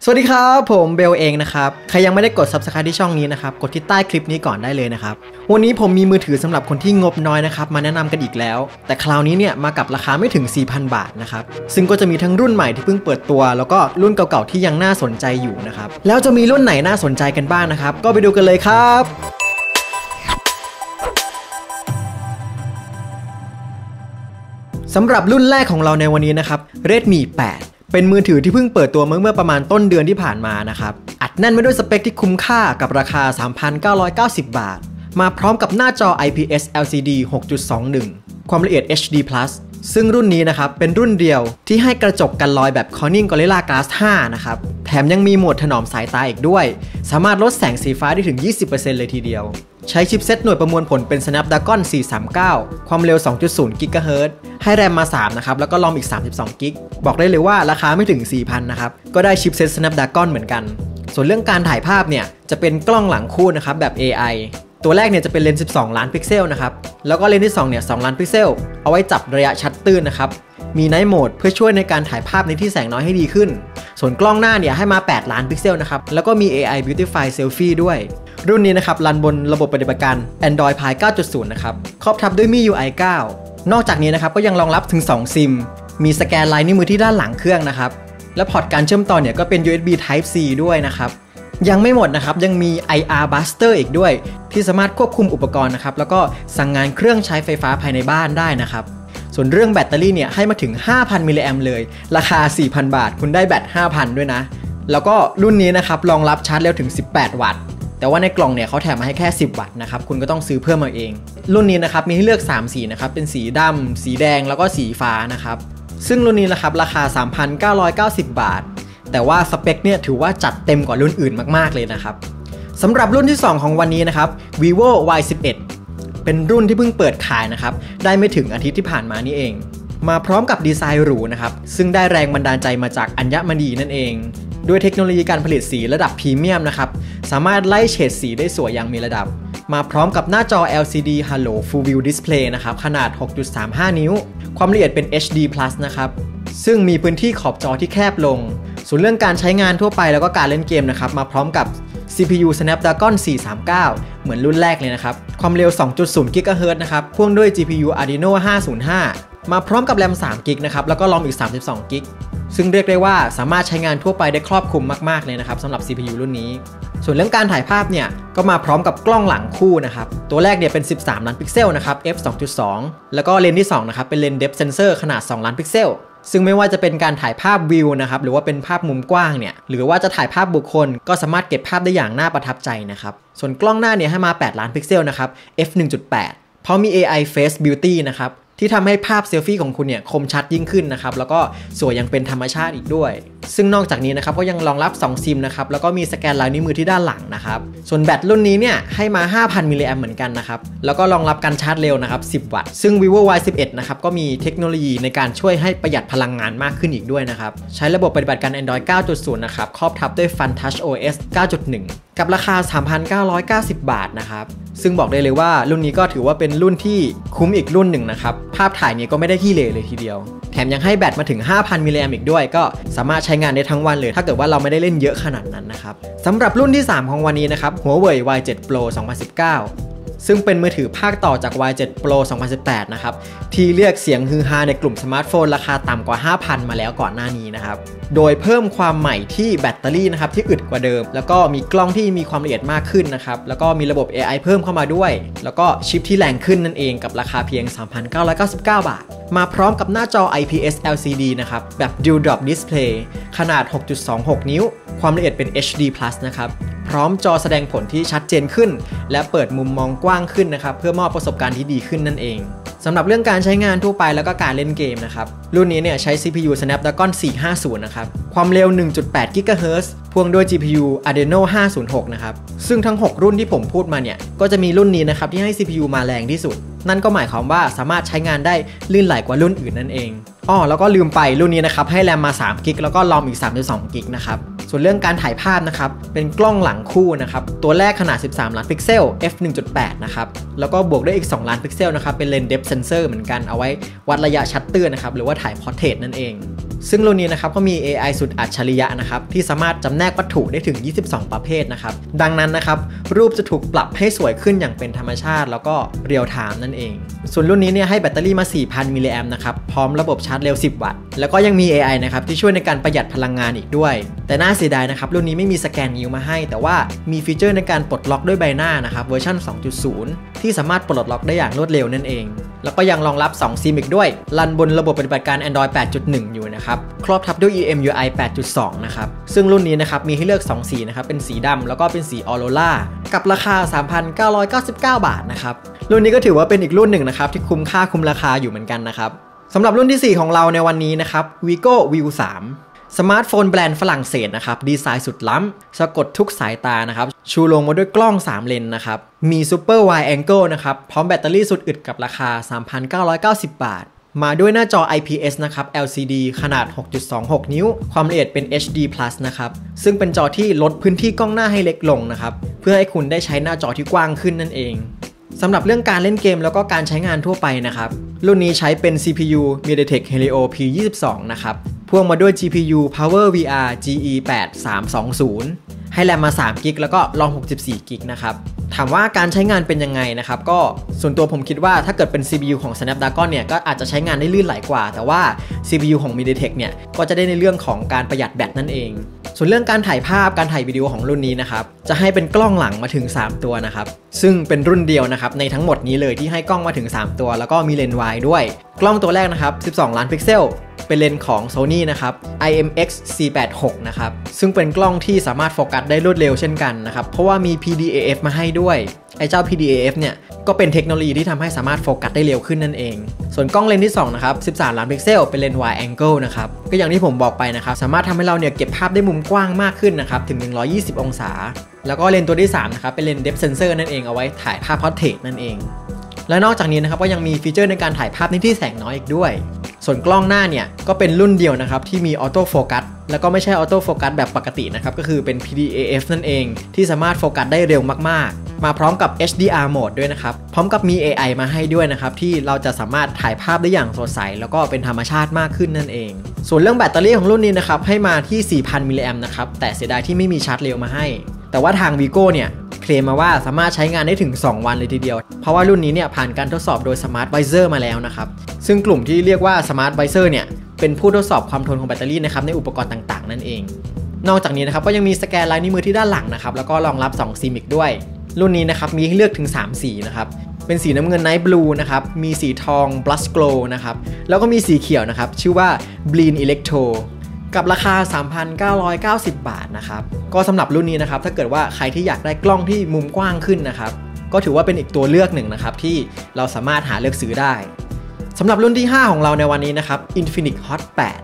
สวัสดีครับผมเบลเองนะครับใครยังไม่ได้กด Subscribe ที่ช่องนี้นะครับกดที่ใต้คลิปนี้ก่อนได้เลยนะครับวันนี้ผมมีมือถือสำหรับคนที่งบน้อยนะครับมาแนะนำกันอีกแล้วแต่คราวนี้เนี่ยมากับราคาไม่ถึง 4,000 บาทนะครับซึ่งก็จะมีทั้งรุ่นใหม่ที่เพิ่งเปิดตัวแล้วก็รุ่นเก่าๆที่ยังน่าสนใจอยู่นะครับแล้วจะมีรุ่นไหนน่าสนใจกันบ้างนะครับก็ไปดูกันเลยครับสำหรับรุ่นแรกของเราในวันนี้นะครับ Redmi 8เป็นมือถือที่เพิ่งเปิดตัวเมื่อประมาณต้นเดือนที่ผ่านมานะครับอัดแน่นไปด้วยสเปคที่คุ้มค่ากับราคา 3,990 บาทมาพร้อมกับหน้าจอ IPS LCD 6.21 ความละเอียด HD+ ซึ่งรุ่นนี้นะครับเป็นรุ่นเดียวที่ให้กระจกกันรอยแบบ Corning Gorilla Glass 5 นะครับแถมยังมีโหมดถนอมสายตาอีกด้วยสามารถลดแสงสีฟ้าได้ถึง 20% เลยทีเดียวใช้ชิปเซ็ตหน่วยประมวลผลเป็น Snapdragon 439 ความเร็ว 2.0 GHz ให้แรมมา 3 นะครับแล้วก็รอมอีก 32 กิกบอกได้เลยว่าราคาไม่ถึง 4,000 นะครับก็ได้ชิปเซ็ต Snapdragon เหมือนกันส่วนเรื่องการถ่ายภาพเนี่ยจะเป็นกล้องหลังคู่นะครับแบบ AI ตัวแรกเนี่ยจะเป็นเลนส์ 12 ล้านพิกเซลนะครับแล้วก็เลนส์ที่ 2 เนี่ย 2 ล้านพิกเซลเอาไว้จับระยะชัดตื้นนะครับมี Night Mode เพื่อช่วยในการถ่ายภาพในที่แสงน้อยให้ดีขึ้นส่วนกล้องหน้าเนี่ยให้มา 8 ล้านพิกเซลนะครับแล้วก็มี AI Beautify Selfie ด้วยรุ่นนี้นะครับรันบนระบบปฏิบัติการ Android Pie 9.0 นะครับครอบทับด้วย MIUI 9 นอกจากนี้นะครับก็ยังรองรับถึง 2 ซิมมีสแกนลายนิ้วมือที่ด้านหลังเครื่องนะครับและพอร์ตการเชื่อมต่อเนี่ยก็เป็น USB Type C ด้วยนะครับยังไม่หมดนะครับยังมี IR Buster อีกด้วยที่สามารถควบคุมอุปกรณ์นะครับแล้วก็สั่งงานเครื่องใช้ไฟฟ้าภายในบ้านได้นะครับส่วนเรื่องแบตเตอรี่เนี่ยให้มาถึง 5,000 มิลลิแอมป์เลยราคา 4,000 บาทคุณได้แบต 5,000 ด้วยนะแล้วก็รุ่นนี้นะครับรองรับชาร์จเร็วถึง 18 วัตต์แต่ว่าในกล่องเนี่ยเขาแถมมาให้แค่ 10 วัตต์นะครับคุณก็ต้องซื้อเพิ่มมาเองรุ่นนี้นะครับมีให้เลือก 3 สีนะครับเป็นสีดำสีแดงแล้วก็สีฟ้านะครับซึ่งรุ่นนี้นะครับราคา 3,990 บาทแต่ว่าสเปคเนี่ยถือว่าจัดเต็มกว่ารุ่นอื่นมากๆเลยนะครับสำหรับรุ่นที่ 2 ของวันนี้นะครับ Vivo Y11 เป็นรุ่นที่เพิ่งเปิดขายนะครับได้ไม่ถึงอาทิตย์ที่ผ่านมานี่เองมาพร้อมกับดีไซน์หรูนะครับซึ่งได้แรงบันดาลใจมาจากอัญมณีนั่นเองด้วยเทคโนโลยีการผลิตสีระดับพรีเมียมนะครับสามารถไล่เฉดสีได้สวยอย่างมีระดับมาพร้อมกับหน้าจอ LCD Hello Full View Display นะครับขนาด 6.35 นิ้วความละเอียดเป็น HD+ นะครับซึ่งมีพื้นที่ขอบจอที่แคบลงส่วนเรื่องการใช้งานทั่วไปแล้วก็การเล่นเกมนะครับมาพร้อมกับ CPU Snapdragon 439 เหมือนรุ่นแรกเลยนะครับความเร็ว 2.0 GHz นะครับพ่วงด้วย GPU Adreno 505 มาพร้อมกับแรม 3 กิกนะครับแล้วก็รอมอีก 32 กิกซึ่งเรียกได้ว่าสามารถใช้งานทั่วไปได้ครอบคลุมมากๆเลยนะครับสำหรับ CPU รุ่นนี้ส่วนเรื่องการถ่ายภาพเนี่ยก็มาพร้อมกับกล้องหลังคู่นะครับตัวแรกเนี่ยเป็น 13 ล้านพิกเซลนะครับ f 2.2 แล้วก็เลนส์ที่ 2 นะครับเป็นเลนส์ Depth Sensor ขนาด 2 ล้านพิกเซลซึ่งไม่ว่าจะเป็นการถ่ายภาพวิวนะครับหรือว่าเป็นภาพมุมกว้างเนี่ยหรือว่าจะถ่ายภาพบุคคลก็สามารถเก็บภาพได้อย่างน่าประทับใจนะครับส่วนกล้องหน้าเนี่ยให้มา 8 ล้านพิกเซลนะครับ f 1.8 เพราะมี AI Face Beauty นะครับที่ทำให้ภาพเซลฟี่ของคุณเนี่ยคมชัดยิ่งขึ้นนะครับแล้วก็สวยยังเป็นธรรมชาติอีกด้วยซึ่งนอกจากนี้นะครับก็ยังรองรับ2ซิมนะครับแล้วก็มีสแกนลายนิ้วมือที่ด้านหลังนะครับส่วนแบตรุ่นนี้เนี่ยให้มา 5,000 มิลลิแอมป์เหมือนกันนะครับแล้วก็รองรับการชาร์จเร็วนะครับ10 วัตต์ซึ่ง Vivo Y11 นะครับก็มีเทคโนโลยีในการช่วยให้ประหยัดพลังงานมากขึ้นอีกด้วยนะครับใช้ระบบปฏิบัติการ Android 9.0 นะครับครอบทับด้วย FunTouch OS 9.1 กับราคา 3,990 บาทนะครับซึ่งบอกได้เลยว่ารุ่นนี้ก็ถือว่าเป็นรุ่นที่คุ้มอีกรุ่นหนึ่งนะครับภาพถ่ายเนี่ยก็ไม่ได้ขี้เหร่เลยทีเดียวแถมยังให้แบตมาถึง 5,000 มิลลิแอมป์อีกด้วยก็สามารถใช้งานได้ทั้งวันเลยถ้าเกิดว่าเราไม่ได้เล่นเยอะขนาดนั้นนะครับสำหรับรุ่นที่ 3 ของวันนี้นะครับ Huawei Y7 Pro 2019ซึ่งเป็นมือถือภาคต่อจาก Y7 Pro 2018 นะครับที่เรียกเสียงฮือฮาในกลุ่มสมาร์ทโฟนราคาต่ำกว่า 5,000 มาแล้วก่อนหน้านี้นะครับโดยเพิ่มความใหม่ที่แบตเตอรี่นะครับที่อึดกว่าเดิมแล้วก็มีกล้องที่มีความละเอียดมากขึ้นนะครับแล้วก็มีระบบ AI เพิ่มเข้ามาด้วยแล้วก็ชิปที่แรงขึ้นนั่นเองกับราคาเพียง 3,999 บาทมาพร้อมกับหน้าจอ IPS LCD นะครับแบบ Dual Drop Display ขนาด 6.26 นิ้วความละเอียดเป็น HD+ นะครับพร้อมจอแสดงผลที่ชัดเจนขึ้นและเปิดมุมมองกว้างขึ้นนะครับเพื่อมอบประสบการณ์ที่ดีขึ้นนั่นเองสำหรับเรื่องการใช้งานทั่วไปแล้วก็การเล่นเกมนะครับรุ่นนี้เนี่ยใช้ CPU Snapdragon 450 นะครับความเร็ว 1.8 GHz พ่วงด้วย GPU Adreno 506 นะครับซึ่งทั้ง 6 รุ่นที่ผมพูดมาเนี่ยก็จะมีรุ่นนี้นะครับที่ให้ CPU มาแรงที่สุดนั่นก็หมายความว่าสามารถใช้งานได้ลื่นไหลกว่ารุ่นอื่นนั่นเองแล้วก็ลืมไปรุ่นนี้นะครับให้แรมมา3 กิกแล้วก็รอมอีก 32 กิกนะครับส่วนเรื่องการถ่ายภาพนะครับเป็นกล้องหลังคู่นะครับตัวแรกขนาด 13 ล้านพิกเซล f 1.8 นะครับแล้วก็บวกด้วยอีก 2 ล้านพิกเซลนะครับเป็นเลนส์ Depth Sensor เหมือนกันเอาไว้วัดระยะชัตเตอร์นะครับหรือว่าถ่าย Portrait นั่นเองซึ่งรุ่นนี้นะครับก็มี AI สุดอัจฉริยะนะครับที่สามารถจำแนกวัตถุได้ถึง22ประเภทนะครับดังนั้นนะครับรูปจะถูกปรับให้สวยขึ้นอย่างเป็นธรรมชาติแล้วก็เรียลไทม์นั่นเองส่วนรุ่นนี้เนี่ยให้แบตเตอรี่มา 4,000 มิลลิแอมป์นะครับพร้อมระบบชาร์จเร็ว 10 วัตต์แล้วก็ยังมี AI นะครับที่ช่วยในการประหยัดพลังงานอีกด้วยแต่น่าเสียดายนะครับรุ่นนี้ไม่มีสแกนนิ้วมาให้แต่ว่ามีฟีเจอร์ในการปลดล็อกด้วยใบหน้านะครับเวอร์ชัน 2.0 ที่สามารถปลดล็อกได้อย่างรวดเร็วนั่นเองแล้วก็ยังรองรับ2 ซิมอีกด้วยรันบนระบบปฏิบัติการ Android 8.1 อยู่นะครับครอบทับด้วย EMUI 8.2 นะครับซึ่งรุ่นนี้นะครับมีให้เลือก2สีนะครับเป็นสีดำแล้วก็เป็นสีออโรรากับราคา 3,999 บาทนะครับรุ่นนี้ก็ถือว่าเป็นอีกรุ่นหนึ่งนะครับที่คุ้มค่าคุ้มราคาอยู่เหมือนกันนะครับสำหรับรุ่นที่4ของเราในวันนี้นะครับ Vigo View 3สมาร์ทโฟนแบรนด์ฝรั่งเศสนะครับดีไซน์สุดล้ำสะกดทุกสายตานะครับชูโรงมาด้วยกล้อง3เลนนะครับมี Super Wide Angle นะครับพร้อมแบตเตอรี่สุดอึดกับราคา 3,990 บาทมาด้วยหน้าจอ IPS นะครับ LCD ขนาด 6.26 นิ้วความละเอียดเป็น HD+ นะครับซึ่งเป็นจอที่ลดพื้นที่กล้องหน้าให้เล็กลงนะครับเพื่อให้คุณได้ใช้หน้าจอที่กว้างขึ้นนั่นเองสำหรับเรื่องการเล่นเกมแล้วก็การใช้งานทั่วไปนะครับรุ่นนี้ใช้เป็น CPU MediaTek Helio P22 นะครับพ่วงมาด้วย GPU PowerVR GE8320 ให้แรมมา3 กิกแล้วก็รอง64 กิกนะครับถามว่าการใช้งานเป็นยังไงนะครับก็ส่วนตัวผมคิดว่าถ้าเกิดเป็น CPU ของ Snapdragon เนี่ยก็อาจจะใช้งานได้ลื่นไหลกว่าแต่ว่า CPU ของ MediaTek เนี่ยก็จะได้ในเรื่องของการประหยัดแบตนั่นเองส่วนเรื่องการถ่ายภาพการถ่ายวิดีโอของรุ่นนี้นะครับจะให้เป็นกล้องหลังมาถึง3ตัวนะครับซึ่งเป็นรุ่นเดียวนะครับในทั้งหมดนี้เลยที่ให้กล้องมาถึง3ตัวแล้วก็มีเลนส์ wide ด้วยกล้องตัวแรกนะครับ12 ล้านพิกเซลเป็นเลนส์ของ Sony นะครับ IMX C86 นะครับซึ่งเป็นกล้องที่สามารถโฟกัสได้รวดเร็วเช่นกันนะครับเพราะว่ามี PDAF มาให้ด้วยไอ้เจ้า PDAF เนี่ยก็เป็นเทคโนโลยีที่ทำให้สามารถโฟกัสได้เร็วขึ้นนั่นเองส่วนกล้องเลนส์ที่2นะครับ13 ล้านพิกเซลเป็นเลนส์ wide angle นะครับก็อย่างที่ผมบอกไปนะครับสามารถทำให้เราเนี่ยเก็บภาพได้มุมกว้างมากขึ้นนะครับถึง120 องศาแล้วก็เลนส์ตัวที่3นะครับเป็นเลนส์ depth sensor นั่นเองเอาไว้ถ่ายภาพ portrait นั่นเองและนอกจากนี้นะครับก็ยังมีฟีเจอร์ในการถ่ายภาพในที่แสงน้อยอีกด้วยส่วนกล้องหน้าเนี่ยก็เป็นรุ่นเดียวนะครับที่มีออโต้โฟกัสแล้วก็ไม่ใช่ออโต้โฟกัสแบบปกตินะครับก็คือเป็น PDAF นั่นเองที่สามารถโฟกัสได้เร็วมากๆมาพร้อมกับ HDR Mode ด้วยนะครับพร้อมกับมี AI มาให้ด้วยนะครับที่เราจะสามารถถ่ายภาพได้อย่างสดใสแล้วก็เป็นธรรมชาติมากขึ้นนั่นเองส่วนเรื่องแบตเตอรี่ของรุ่นนี้นะครับให้มาที่ 4,000 มิลลิแอมป์นะครับแต่เสียดายที่ไม่มีชาร์จเร็วมาให้แต่ว่าทาง Vigo เนี่ยเคลมมาว่าสามารถใช้งานได้ถึง2 วันเลยทีเดียวเพราะว่ารุ่นนี้เนี่ยผ่านการทดสอบโดย Smart Visor มาแล้วนะครับซึ่งกลุ่มที่เรียกว่า Smart Visor เนี่ยเป็นผู้ทดสอบความทนของแบตเตอรี่นะครับในอุปกรณ์ต่างๆนั่นเองนอกจากนี้นะครับก็ยังมีสแกนลายนิ้วมือที่ด้านหลังนะครับแล้วก็รองรับ2 ซิมอีกด้วยรุ่นนี้นะครับมีให้เลือกถึง3 สีนะครับเป็นสีน้ำเงิน Night Blue นะครับมีสีทอง Blush Glow นะครับแล้วก็มีสีเขียวนะครับชื่อว่า Bleed Electroกับราคา 3,990 บาทนะครับก็สำหรับรุ่นนี้นะครับถ้าเกิดว่าใครที่อยากได้กล้องที่มุมกว้างขึ้นนะครับก็ถือว่าเป็นอีกตัวเลือกหนึ่งนะครับที่เราสามารถหาเลือกซื้อได้สำหรับรุ่นที่5ของเราในวันนี้นะครับ Infinix Hot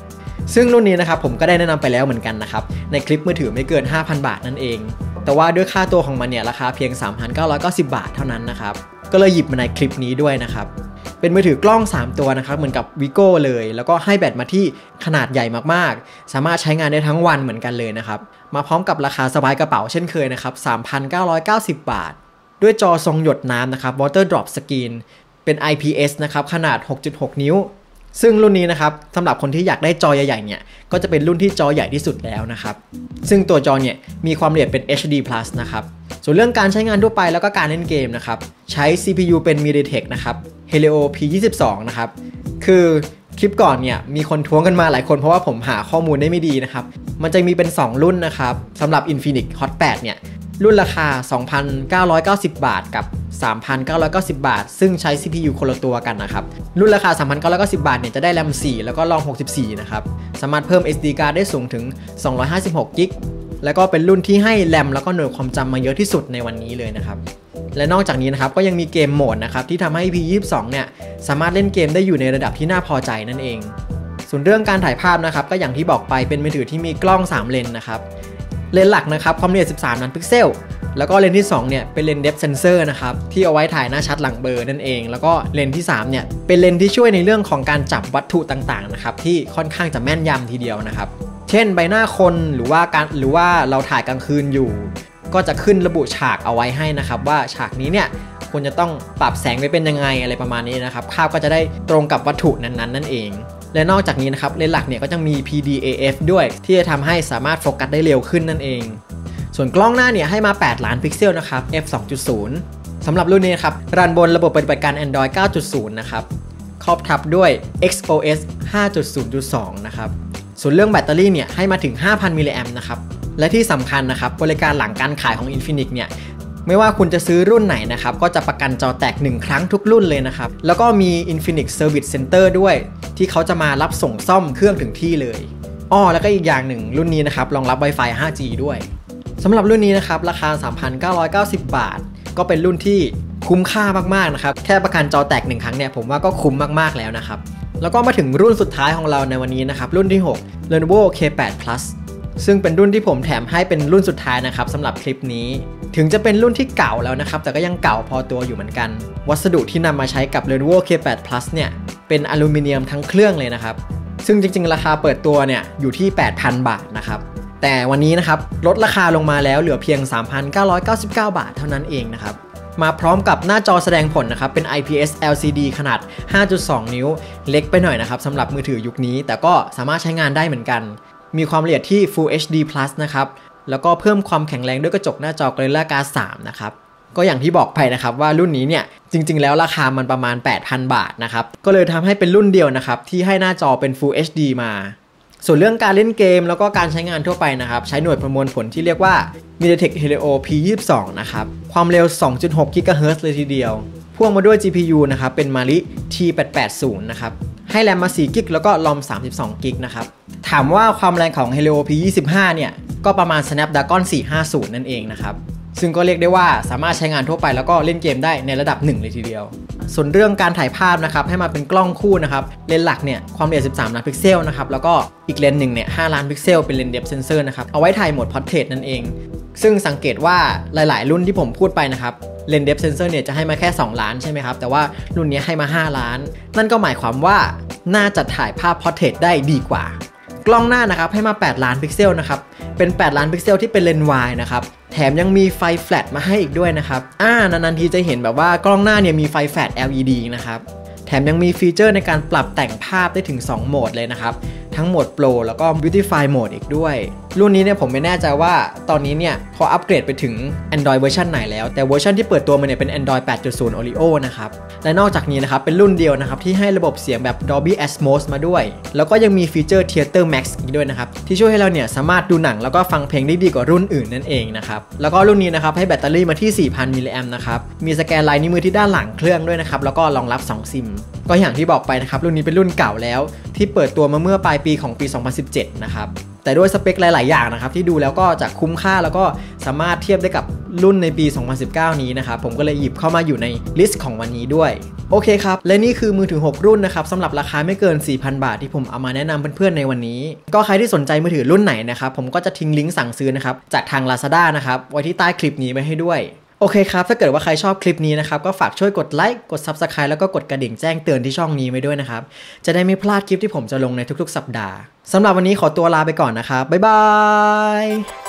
8ซึ่งรุ่นนี้นะครับผมก็ได้แนะนำไปแล้วเหมือนกันนะครับในคลิปมือถือไม่เกิน 5,000 บาทนั่นเองแต่ว่าด้วยค่าตัวของมันเนี่ยราคาเพียง 3,990 บาทเท่านั้นนะครับก็เลยหยิบมาในคลิปนี้ด้วยนะครับเป็นมือถือกล้อง3ตัวนะครับเหมือนกับ Vigo เลยแล้วก็ให้แบตมาที่ขนาดใหญ่มากๆสามารถใช้งานได้ทั้งวันเหมือนกันเลยนะครับมาพร้อมกับราคาสบายกระเป๋าเช่นเคยนะครับ 3,990 บาทด้วยจอทรงหยดน้ำนะครับ Water Drop Screen เป็น IPS นะครับขนาด 6.6 นิ้วซึ่งรุ่นนี้นะครับสำหรับคนที่อยากได้จอใหญ่ๆเนี่ยก็จะเป็นรุ่นที่จอใหญ่ที่สุดแล้วนะครับซึ่งตัวจอเนี่ยมีความละเอียดเป็น HD+ นะครับส่วนเรื่องการใช้งานทั่วไปแล้วก็การเล่นเกมนะครับใช้ CPU เป็น MediaTek นะครับ Helio P22 นะครับคือคลิปก่อนเนี่ยมีคนท้วงกันมาหลายคนเพราะว่าผมหาข้อมูลได้ไม่ดีนะครับมันจะมีเป็น2รุ่นนะครับสำหรับ Infinix Hot 8เนี่ยรุ่นราคา 2,990 บาทกับ 3,990 บาทซึ่งใช้ CPU คนละตัวกันนะครับรุ่นราคา 3,990 บาทเนี่ยจะได้แรม4แล้วก็รอง64นะครับสามารถเพิ่ม SD card ได้สูงถึง256 กิกแล้วก็เป็นรุ่นที่ให้แรมแล้วก็หน่วยความจำมาเยอะที่สุดในวันนี้เลยนะครับและนอกจากนี้นะครับก็ยังมีเกมโหมดนะครับที่ทำให้ P22 เนี่ยสามารถเล่นเกมได้อยู่ในระดับที่น่าพอใจนั่นเองส่วนเรื่องการถ่ายภาพนะครับก็อย่างที่บอกไปเป็นมือถือที่มีกล้อง3เลนส์นะครับเลนส์หลักนะครับความละเอียด13 ล้านพิกเซลแล้วก็เลนส์ที่2เนี่ยเป็นเลนส์ depth sensor นะครับที่เอาไว้ถ่ายหน้าชัดหลังเบลอนั่นเองแล้วก็เลนส์ที่3เนี่ยเป็นเลนส์ที่ช่วยในเรื่องของการจับวัตถุต่างๆนะครับที่ค่อนข้างจะแม่นยำทีเดียวนะครับเช่นใบหน้าคนหรือว่าเราถ่ายกลางคืนอยู่ก็จะขึ้นระบุฉากเอาไว้ให้นะครับว่าฉากนี้เนี่ยควรจะต้องปรับแสงไปเป็นยังไงอะไรประมาณนี้นะครับภาพก็จะได้ตรงกับวัตถุนั้นๆนั่นเองและนอกจากนี้นะครับเลนส์หลักเนี่ยก็จะมี PDAF ด้วยที่จะทำให้สามารถโฟกัสได้เร็วขึ้นนั่นเองส่วนกล้องหน้าเนี่ยให้มา8ล้านพิกเซลนะครับ f 2.0 สำหรับรุ่นนี้นะครับรันบนระบบปฏิบัติการ Android 9.0 นะครับครอบทับด้วย XOS 5.0.2 นะครับส่วนเรื่องแบตเตอรี่เนี่ยให้มาถึง 5,000 มิลลิแอมป์นะครับและที่สำคัญนะครับบริการหลังการขายของ Infinix เนี่ยไม่ว่าคุณจะซื้อรุ่นไหนนะครับก็จะประกันจอแตก1ครั้งทุกรุ่นเลยนะครับแล้วก็มี Infinix Service Center ด้วยที่เขาจะมารับส่งซ่อมเครื่องถึงที่เลยแล้วก็อีกอย่างหนึ่งรุ่นนี้นะครับรองรับ Wi-Fi 5G ด้วยสำหรับรุ่นนี้นะครับราคา 3,990 บาทก็เป็นรุ่นที่คุ้มค่ามากๆนะครับแค่ประกันจอแตก1ครั้งเนี่ยผมว่าก็คุ้มมากๆแล้วนะครับแล้วก็มาถึงรุ่นสุดท้ายของเราในวันนี้นะครับรุ่นที่ 6 Lenovo K8 Plus ซึ่งเป็นรุ่นที่ผมแถมให้เป็นรุ่นสุดท้ายนะครับสำหรับคลิปนี้ถึงจะเป็นรุ่นที่เก่าแล้วนะครับแต่ก็ยังเก่าพอตัวอยู่เหมือนกันวัสดุที่นำมาใช้กับ Lenovo K8 Plus เนี่ยเป็นอลูมิเนียมทั้งเครื่องเลยนะครับซึ่งจริงๆราคาเปิดตัวเนี่ยอยู่ที่ 8,000 บาทนะครับแต่วันนี้นะครับลดราคาลงมาแล้วเหลือเพียง 3,999 บาทเท่านั้นเองนะครับมาพร้อมกับหน้าจอแสดงผลนะครับเป็น IPS LCD ขนาด 5.2 นิ้วเล็กไปหน่อยนะครับสำหรับมือถือยุคนี้แต่ก็สามารถใช้งานได้เหมือนกันมีความละเอียดที่ Full HD Plus นะครับแล้วก็เพิ่มความแข็งแรงด้วยกระจกหน้าจอ Gorilla Glass 3 นะครับก็อย่างที่บอกไปนะครับว่ารุ่นนี้เนี่ยจริงๆแล้วราคามันประมาณ 8,000 บาทนะครับก็เลยทำให้เป็นรุ่นเดียวนะครับที่ให้หน้าจอเป็น Full HD มาส่วนเรื่องการเล่นเกมแล้วก็การใช้งานทั่วไปนะครับใช้หน่วยประมวลผลที่เรียกว่า MediaTek Helio P22 นะครับความเร็ว 2.6 GHz เลยทีเดียวพ่วงมาด้วย GPU นะครับเป็น Mali T880 นะครับให้แรมมา4 GB แล้วก็ ROM 32 GB นะครับถามว่าความแรงของ Helio P25 เนี่ยก็ประมาณ Snapdragon 450 นั่นเองนะครับซึ่งก็เรียกได้ว่าสามารถใช้งานทั่วไปแล้วก็เล่นเกมได้ในระดับ1เลยทีเดียวส่วนเรื่องการถ่ายภาพนะครับให้มาเป็นกล้องคู่นะครับเลนส์หลักเนี่ยความละเอียด13ล้านพิกเซลนะครับแล้วก็อีกเลนส์หนึ่งเนี่ย5ล้านพิกเซลเป็นเลนส์ Depth Sensor นะครับเอาไว้ถ่ายโหมด Portrait นั่นเองซึ่งสังเกตว่าหลายๆรุ่นที่ผมพูดไปนะครับเลนส์ Depth Sensor เนี่ยจะให้มาแค่2ล้านใช่ไหมครับแต่ว่ารุ่นนี้ให้มา5ล้านนั่นก็หมายความว่าน่าจะถ่ายภาพ Portrait ได้ดีกว่ากล้องหน้านะครับให้มา8ล้านพิกเซลนะครับเป็น8ล้านพิกเซลที่เป็นเลนส์ wide นะครับแถมยังมีไฟแฟลชมาให้อีกด้วยนะครับนานๆทีจะเห็นแบบว่ากล้องหน้าเนี่ยมีไฟแฟลช LED นะครับแถมยังมีฟีเจอร์ในการปรับแต่งภาพได้ถึง2โหมดเลยนะครับทั้งโหมด Pro แล้วก็ Beautify Mode อีกด้วยรุ่นนี้เนี่ยผมไม่แน่ใจว่าตอนนี้เนี่ยเขาอัปเกรดไปถึง Android เวอร์ชันไหนแล้วแต่เวอร์ชันที่เปิดตัวมาเนี่ยเป็น Android 8.0 Oreo นะครับและนอกจากนี้นะครับเป็นรุ่นเดียวนะครับที่ให้ระบบเสียงแบบ Dolby Atmos มาด้วยแล้วก็ยังมีฟีเจอร์ Theater Max อีกด้วยนะครับที่ช่วยให้เราเนี่ยสามารถดูหนังแล้วก็ฟังเพลงได้ดีกว่ารุ่นอื่นนั่นเองนะครับแล้วก็รุ่นนี้นะครับให้แบตเตอรี่มาที่ 4,000 มิลลิแอมป์นะครับมีสแกนลายนิ้วมือที่ด้านหลังเครื่องด้วยนะครับแล้วก็รองรับ2ซิมก็อย่างที่บอกไปนะครับรุ่นนี้เป็นรุ่นเก่าแล้วที่เปิดตัวมาเมื่อปลายปีของปี 2017 นะครับแต่ด้วยสเปคหลายๆอย่างนะครับที่ดูแล้วก็จะคุ้มค่าแล้วก็สามารถเทียบได้กับรุ่นในปี 2019 นี้นะครับผมก็เลยหยิบเข้ามาอยู่ในลิสต์ของวันนี้ด้วยโอเคครับและนี่คือมือถือ6รุ่นนะครับสำหรับราคาไม่เกิน 4,000 บาทที่ผมเอามาแนะนำเพื่อนๆในวันนี้ก็ใครที่สนใจมือถือรุ่นไหนนะครับผมก็จะทิ้งลิงก์สั่งซื้อนะครับจากทาง Lazada นะครับไว้ที่ใต้คลิปนี้ไว้ให้ด้วยโอเคครับถ้าเกิดว่าใครชอบคลิปนี้นะครับก็ฝากช่วยกดไลค์กด Subscribe แล้วก็กดกระดิ่งแจ้งเตือนที่ช่องนี้ไว้ด้วยนะครับจะได้ไม่พลาดคลิปที่ผมจะลงในทุกๆสัปดาห์สำหรับวันนี้ขอตัวลาไปก่อนนะครับบ๊ายบาย